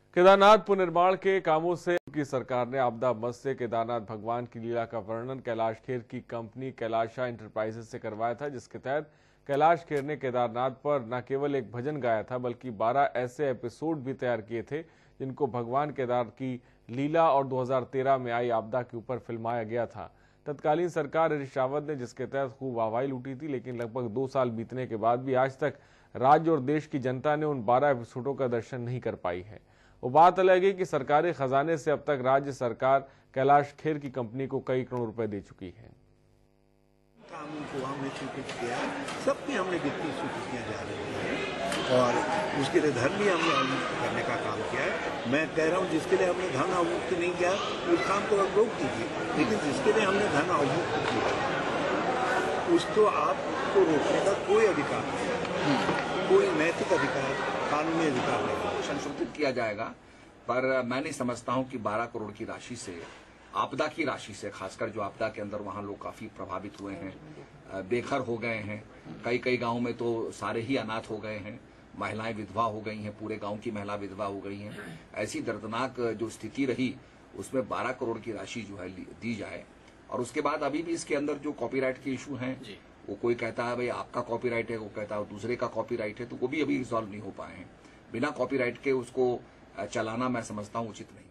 केदारनाथ पुनर्निर्माण के कामों से की सरकार ने आपदा मद से केदारनाथ भगवान की लीला का वर्णन कैलाश खेर की कंपनी कैलाशा एंटरप्राइजेज से करवाया था, जिसके तहत कैलाश खेर ने केदारनाथ पर न केवल एक भजन गाया था बल्कि 12 ऐसे एपिसोड भी तैयार किए थे जिनको भगवान केदार की लीला और 2013 में आई आपदा के ऊपर फिल्माया गया था। तत्कालीन सरकार हरीश रावत ने जिसके तहत खूब वाहवाही लूटी थी, लेकिन लगभग 2 साल बीतने के बाद भी आज तक राज्य और देश की जनता ने उन 12 एपिसोडों का दर्शन नहीं कर पाई है। वो बात अलग है कि सरकारी खजाने से अब तक राज्य सरकार कैलाश खेर की कंपनी को कई करोड़ रुपए दे चुकी है। कामों को हमने स्वीकृत किया, सबकी हमने वित्तीय स्वीकृतियां जारी की है और उसके लिए धन भी हमने अवमुक्त करने का काम किया है। मैं कह रहा हूँ जिसके लिए हमने धन अवमुक्त नहीं किया उस काम को आप रोक दीजिए, लेकिन जिसके लिए हमने धन अवमुक्त किया उसको आपको रोकने का कोई अधिकार नहीं, कोई नैतिक अधिकार, कानूनी अधिकार नहीं। संशोधित किया जाएगा, पर मैं नहीं समझता हूं कि 12 करोड़ की राशि से, आपदा की राशि से, खासकर जो आपदा के अंदर वहां लोग काफी प्रभावित हुए हैं, बेघर हो गए हैं, कई गांव में तो सारे ही अनाथ हो गए हैं, महिलाएं विधवा हो गई हैं, पूरे गांव की महिला विधवा हो गई हैं। ऐसी दर्दनाक जो स्थिति रही उसमें 12 करोड़ की राशि जो है दी जाए। और उसके बाद अभी भी इसके अंदर जो कॉपीराइट के इशू हैं, वो कोई कहता है भाई आपका कॉपीराइट है, वो कहता है दूसरे का कॉपीराइट है, तो वो भी अभी रिजॉल्व नहीं हो पाए हैं। बिना कॉपीराइट के उसको चलाना मैं समझता हूं उचित नहीं।